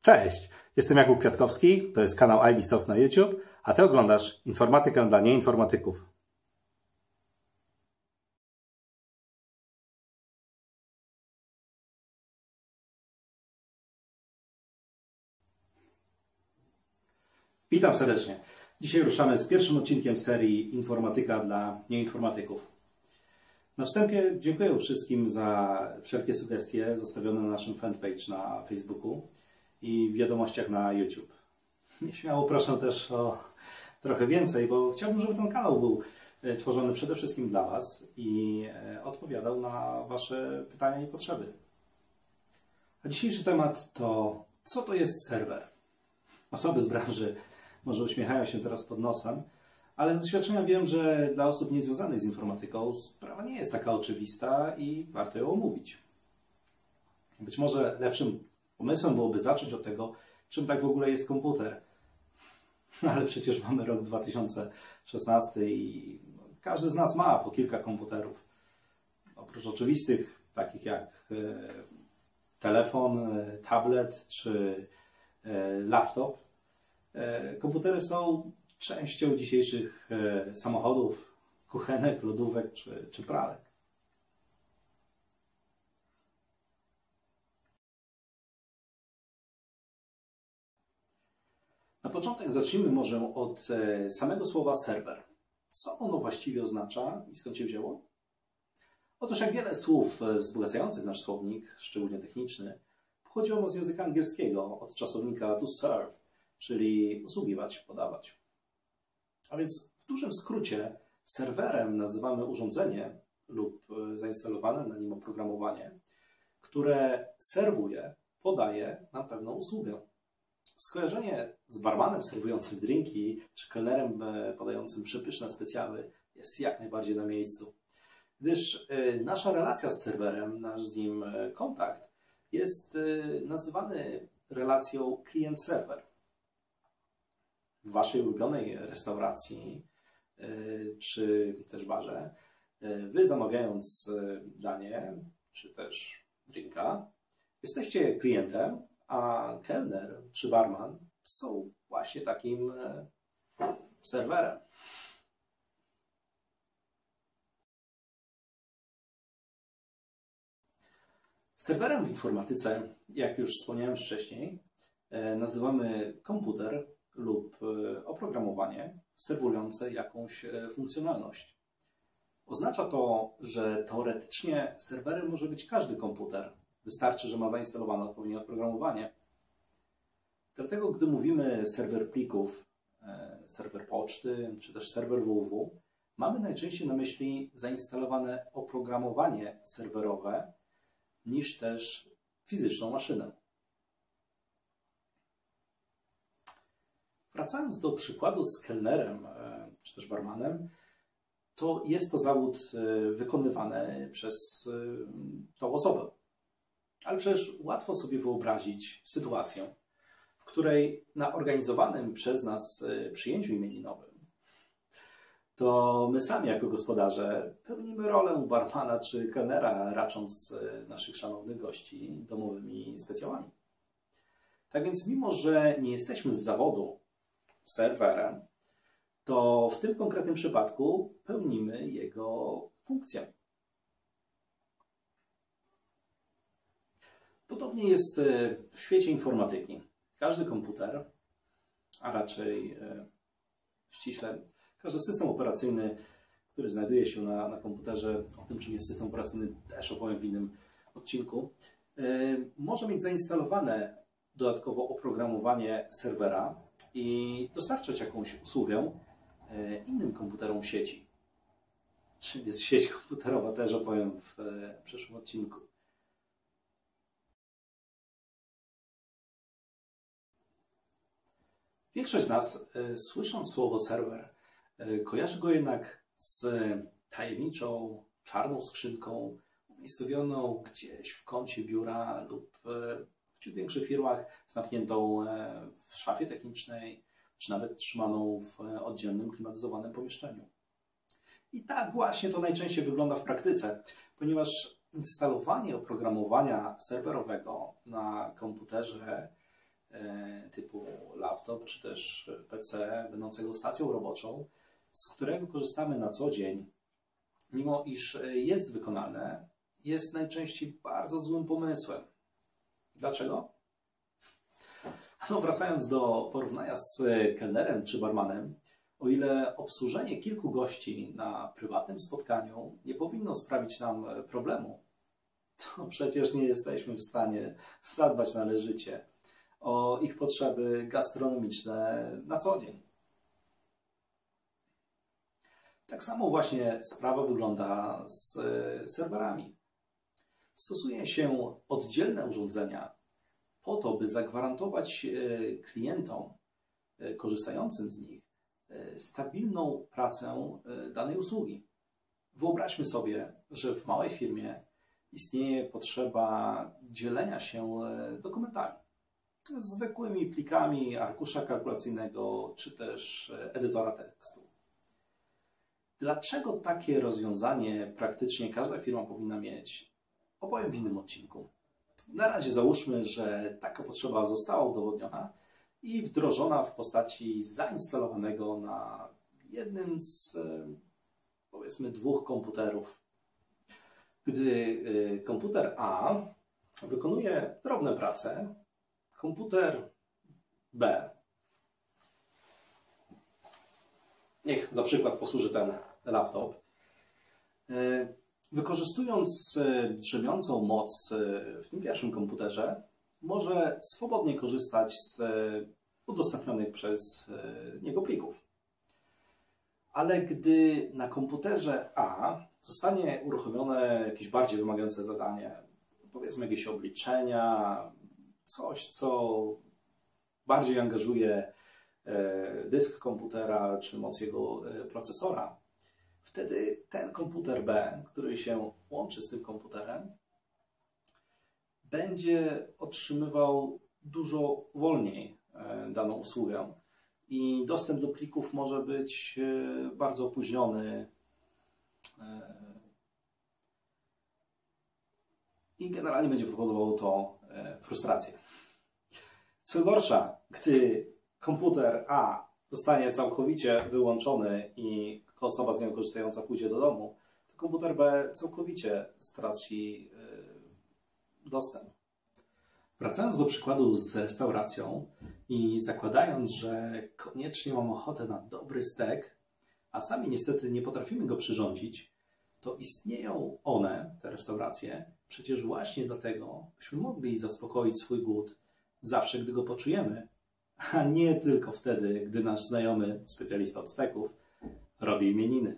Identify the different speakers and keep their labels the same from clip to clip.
Speaker 1: Cześć, jestem Jakub Kwiatkowski, to jest kanał IBsoft na YouTube, a Ty oglądasz informatykę dla nieinformatyków. Witam serdecznie. Dzisiaj ruszamy z pierwszym odcinkiem serii Informatyka dla nieinformatyków. Na wstępie dziękuję wszystkim za wszelkie sugestie zostawione na naszym fanpage na Facebooku i w wiadomościach na YouTube. Nieśmiało proszę też o trochę więcej, bo chciałbym, żeby ten kanał był tworzony przede wszystkim dla Was i odpowiadał na Wasze pytania i potrzeby. A dzisiejszy temat to, co to jest serwer? Osoby z branży może uśmiechają się teraz pod nosem, ale z doświadczenia wiem, że dla osób niezwiązanych z informatyką sprawa nie jest taka oczywista i warto ją omówić. Być może lepszym pomysłem byłoby zacząć od tego, czym tak w ogóle jest komputer. Ale przecież mamy rok 2016 i każdy z nas ma po kilka komputerów. Oprócz oczywistych, takich jak telefon, tablet czy laptop, komputery są częścią dzisiejszych samochodów, kuchenek, lodówek czy pralek. Na początek zacznijmy może od samego słowa serwer. Co ono właściwie oznacza i skąd się wzięło? Otóż jak wiele słów wzbogacających nasz słownik, szczególnie techniczny, pochodzi ono z języka angielskiego, od czasownika to serve, czyli usługiwać, podawać. A więc w dużym skrócie serwerem nazywamy urządzenie lub zainstalowane na nim oprogramowanie, które serwuje, podaje nam pewną usługę. Skojarzenie z barmanem serwującym drinki czy kelnerem podającym przepyszne specjały jest jak najbardziej na miejscu, gdyż nasza relacja z serwerem, nasz z nim kontakt jest nazywany relacją klient-serwer. W Waszej ulubionej restauracji czy też barze Wy zamawiając danie czy też drinka jesteście klientem, a kelner czy barman są właśnie takim serwerem. Serwerem w informatyce, jak już wspomniałem wcześniej, nazywamy komputer lub oprogramowanie serwujące jakąś funkcjonalność. Oznacza to, że teoretycznie serwerem może być każdy komputer. Wystarczy, że ma zainstalowane odpowiednie oprogramowanie. Dlatego, gdy mówimy serwer plików, serwer poczty, czy też serwer www, mamy najczęściej na myśli zainstalowane oprogramowanie serwerowe, niż też fizyczną maszynę. Wracając do przykładu z kelnerem, czy też barmanem, to jest to zawód wykonywany przez tą osobę. Ale przecież łatwo sobie wyobrazić sytuację, w której na organizowanym przez nas przyjęciu imieninowym to my sami jako gospodarze pełnimy rolę barmana czy kelnera, racząc naszych szanownych gości domowymi specjałami. Tak więc mimo, że nie jesteśmy z zawodu serwerem, to w tym konkretnym przypadku pełnimy jego funkcję. Podobnie jest w świecie informatyki. Każdy komputer, a raczej ściśle każdy system operacyjny, który znajduje się na komputerze, o tym czym jest system operacyjny też opowiem w innym odcinku, może mieć zainstalowane dodatkowo oprogramowanie serwera i dostarczać jakąś usługę innym komputerom w sieci. Czym jest sieć komputerowa, też opowiem w przyszłym odcinku. Większość z nas, słysząc słowo serwer, kojarzy go jednak z tajemniczą, czarną skrzynką umiejscowioną gdzieś w kącie biura lub w ciut większych firmach zamkniętą w szafie technicznej, czy nawet trzymaną w oddzielnym, klimatyzowanym pomieszczeniu. I tak właśnie to najczęściej wygląda w praktyce, ponieważ instalowanie oprogramowania serwerowego na komputerze typu laptop czy też PC będącego stacją roboczą, z którego korzystamy na co dzień, mimo iż jest wykonalne, jest najczęściej bardzo złym pomysłem. Dlaczego? No, wracając do porównania z kelnerem czy barmanem, o ile obsłużenie kilku gości na prywatnym spotkaniu nie powinno sprawić nam problemu, to przecież nie jesteśmy w stanie zadbać należycie o ich potrzeby gastronomiczne na co dzień. Tak samo właśnie sprawa wygląda z serwerami. Stosuje się oddzielne urządzenia po to, by zagwarantować klientom korzystającym z nich stabilną pracę danej usługi. Wyobraźmy sobie, że w małej firmie istnieje potrzeba dzielenia się dokumentami, zwykłymi plikami arkusza kalkulacyjnego czy też edytora tekstu. Dlaczego takie rozwiązanie praktycznie każda firma powinna mieć? Opowiem w innym odcinku. Na razie załóżmy, że taka potrzeba została udowodniona i wdrożona w postaci zainstalowanego na jednym z, powiedzmy, 2 komputerów. Gdy komputer A wykonuje drobne prace, komputer B, niech za przykład posłuży ten laptop, wykorzystując drzemiącą moc w tym pierwszym komputerze, może swobodnie korzystać z udostępnionych przez niego plików. Ale gdy na komputerze A zostanie uruchomione jakieś bardziej wymagające zadanie, powiedzmy jakieś obliczenia, coś, co bardziej angażuje dysk komputera czy moc jego procesora, wtedy ten komputer B, który się łączy z tym komputerem, będzie otrzymywał dużo wolniej daną usługę i dostęp do plików może być bardzo opóźniony i generalnie będzie powodowało to frustrację. Co gorsza, gdy komputer A zostanie całkowicie wyłączony i osoba z niego korzystająca pójdzie do domu, to komputer B całkowicie straci dostęp. Wracając do przykładu z restauracją i zakładając, że koniecznie mam ochotę na dobry stek, a sami niestety nie potrafimy go przyrządzić, to istnieją one, te restauracje, przecież właśnie dlatego, byśmy mogli zaspokoić swój głód zawsze, gdy go poczujemy, a nie tylko wtedy, gdy nasz znajomy, specjalista od steków, robi imieniny.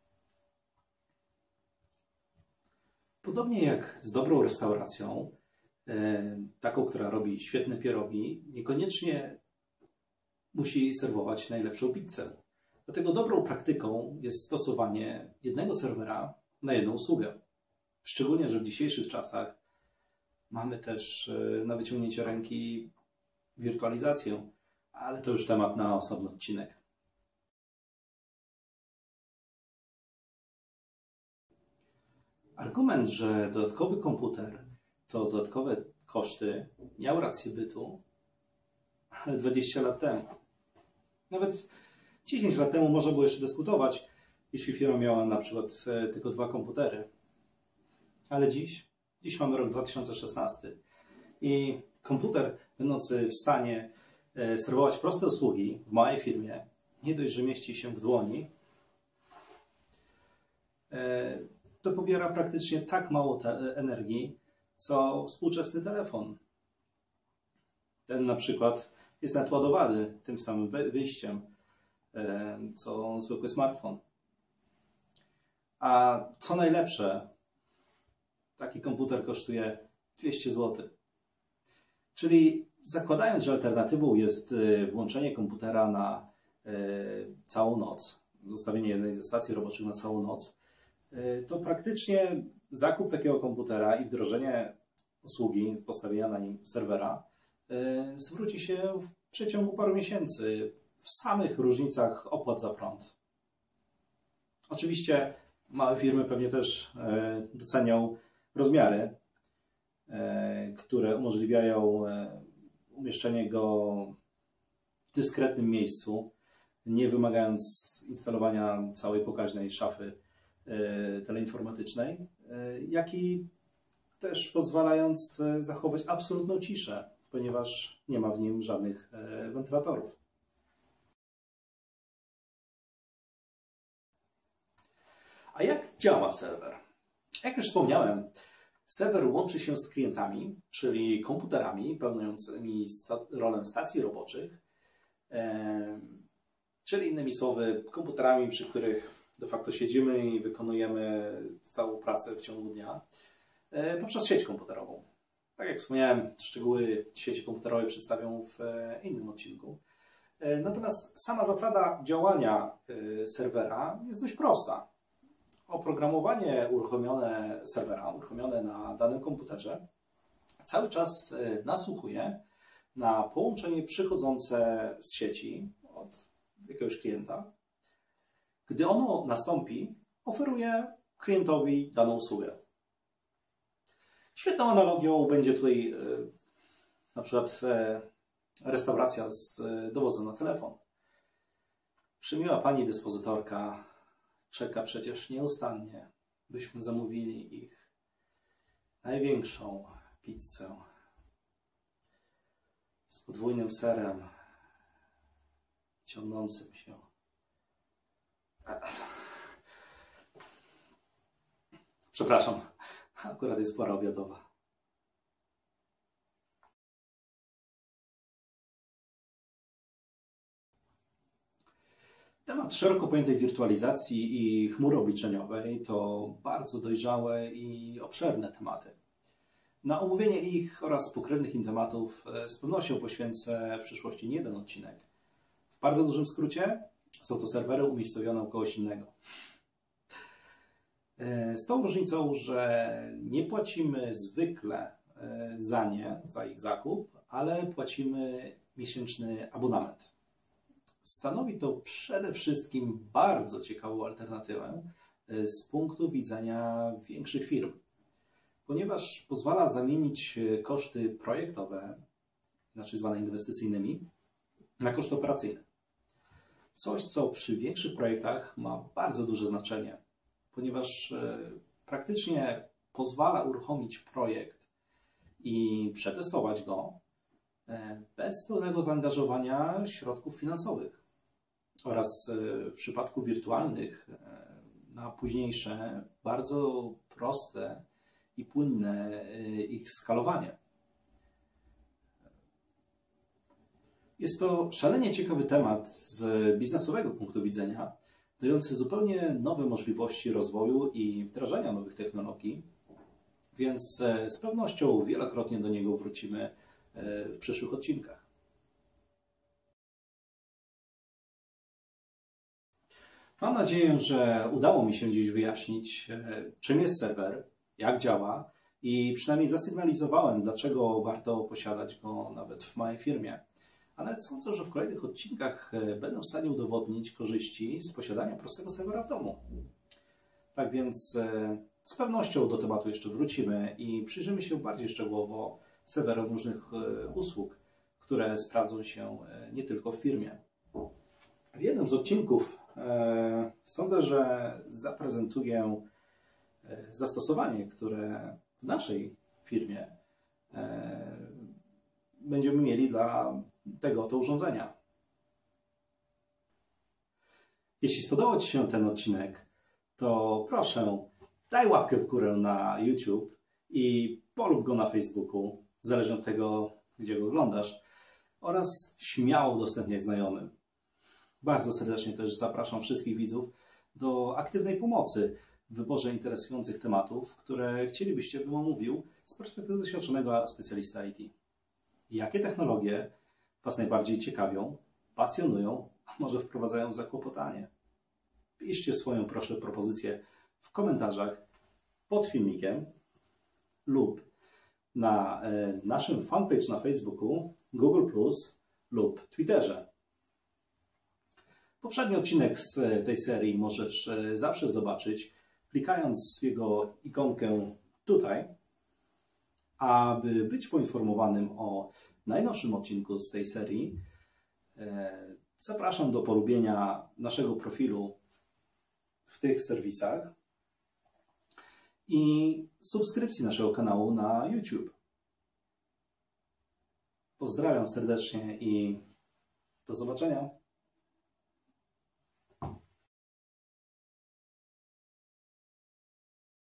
Speaker 1: Podobnie jak z dobrą restauracją, taką, która robi świetne pierogi, niekoniecznie musi serwować najlepszą pizzę. Dlatego dobrą praktyką jest stosowanie jednego serwera na jedną usługę. Szczególnie, że w dzisiejszych czasach mamy też na wyciągnięcie ręki wirtualizację, ale to już temat na osobny odcinek. Argument, że dodatkowy komputer to dodatkowe koszty, miał rację bytu, ale 20 lat temu. Nawet 10 lat temu można było jeszcze dyskutować, jeśli firma miała na przykład tylko 2 komputery. Ale dziś mamy rok 2016 i komputer będący w stanie serwować proste usługi w małej firmie, nie dość, że mieści się w dłoni, to pobiera praktycznie tak mało energii, co współczesny telefon. Ten na przykład jest nadładowany tym samym wyjściem, co zwykły smartfon. A co najlepsze, taki komputer kosztuje 200 zł. Czyli zakładając, że alternatywą jest włączenie komputera na całą noc, zostawienie jednej ze stacji roboczych na całą noc, to praktycznie zakup takiego komputera i wdrożenie usługi, postawienia na nim serwera zwróci się w przeciągu paru miesięcy w samych różnicach opłat za prąd. Oczywiście małe firmy pewnie też docenią rozmiary, które umożliwiają umieszczenie go w dyskretnym miejscu, nie wymagając instalowania całej pokaźnej szafy teleinformatycznej, jak i też pozwalając zachować absolutną ciszę, ponieważ nie ma w nim żadnych wentylatorów. A jak działa serwer? Jak już wspomniałem, serwer łączy się z klientami, czyli komputerami pełniącymi rolę stacji roboczych, czyli innymi słowy komputerami, przy których de facto siedzimy i wykonujemy całą pracę w ciągu dnia poprzez sieć komputerową. Tak jak wspomniałem, szczegóły sieci komputerowej przedstawię w innym odcinku. Natomiast sama zasada działania serwera jest dość prosta. Oprogramowanie uruchomione na danym komputerze cały czas nasłuchuje na połączenie przychodzące z sieci od jakiegoś klienta. Gdy ono nastąpi, oferuje klientowi daną usługę. Świetną analogią będzie tutaj na przykład restauracja z dowozem na telefon. Przymiła pani dyspozytorka czeka przecież nieustannie, byśmy zamówili ich największą pizzę z podwójnym serem ciągnącym się. Przepraszam, akurat jest pora obiadowa. Temat szeroko pojętej wirtualizacji i chmury obliczeniowej to bardzo dojrzałe i obszerne tematy. Na omówienie ich oraz pokrewnych im tematów z pewnością poświęcę w przyszłości nie jeden odcinek. W bardzo dużym skrócie są to serwery umiejscowione u kogoś innego. Z tą różnicą, że nie płacimy zwykle za ich zakup, ale płacimy miesięczny abonament. Stanowi to przede wszystkim bardzo ciekawą alternatywę z punktu widzenia większych firm, ponieważ pozwala zamienić koszty projektowe, inaczej zwane inwestycyjnymi, na koszty operacyjne. Coś, co przy większych projektach ma bardzo duże znaczenie, ponieważ praktycznie pozwala uruchomić projekt i przetestować go bez pełnego zaangażowania środków finansowych oraz w przypadku wirtualnych na późniejsze, bardzo proste i płynne ich skalowanie. Jest to szalenie ciekawy temat z biznesowego punktu widzenia, dający zupełnie nowe możliwości rozwoju i wdrażania nowych technologii, więc z pewnością wielokrotnie do niego wrócimy w przyszłych odcinkach. Mam nadzieję, że udało mi się dziś wyjaśnić, czym jest serwer, jak działa i przynajmniej zasygnalizowałem, dlaczego warto posiadać go nawet w małej firmie. A nawet sądzę, że w kolejnych odcinkach będę w stanie udowodnić korzyści z posiadania prostego serwera w domu. Tak więc z pewnością do tematu jeszcze wrócimy i przyjrzymy się bardziej szczegółowo serwerom różnych usług, które sprawdzą się nie tylko w firmie. W jednym z odcinków sądzę, że zaprezentuję zastosowanie, które w naszej firmie będziemy mieli dla tego oto urządzenia. Jeśli spodobał Ci się ten odcinek, to proszę, daj łapkę w górę na YouTube i polub go na Facebooku, zależnie od tego, gdzie go oglądasz, oraz śmiało udostępniaj znajomym. Bardzo serdecznie też zapraszam wszystkich widzów do aktywnej pomocy w wyborze interesujących tematów, które chcielibyście, bym omówił z perspektywy doświadczonego specjalisty IT. Jakie technologie Was najbardziej ciekawią, pasjonują, a może wprowadzają w zakłopotanie? Piszcie swoją, proszę, propozycję w komentarzach pod filmikiem lub na naszym fanpage na Facebooku, Google+, lub Twitterze. Poprzedni odcinek z tej serii możesz zawsze zobaczyć, klikając w jego ikonkę tutaj, aby być poinformowanym o najnowszym odcinku z tej serii. Zapraszam do polubienia naszego profilu w tych serwisach i subskrypcji naszego kanału na YouTube. Pozdrawiam serdecznie i do zobaczenia.